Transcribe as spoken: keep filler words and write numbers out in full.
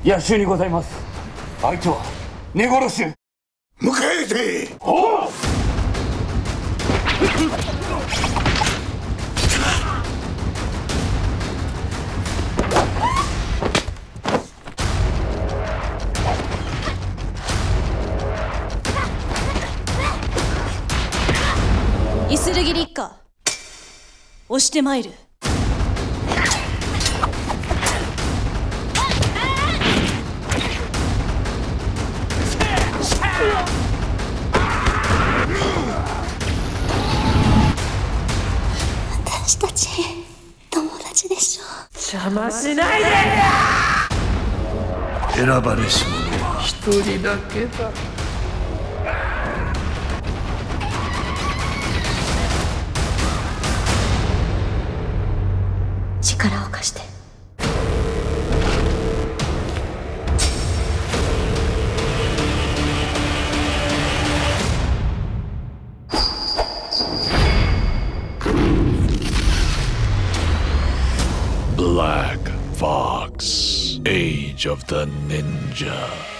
野衆にございます。相手は根殺し。 迎えて。 おう。 イスルギリ一家押してまいる。 私たち友達でしょ。 邪魔しないで。 選ばれし者は一人だけだ。 力を貸して。 Black Fox, Age of the Ninja.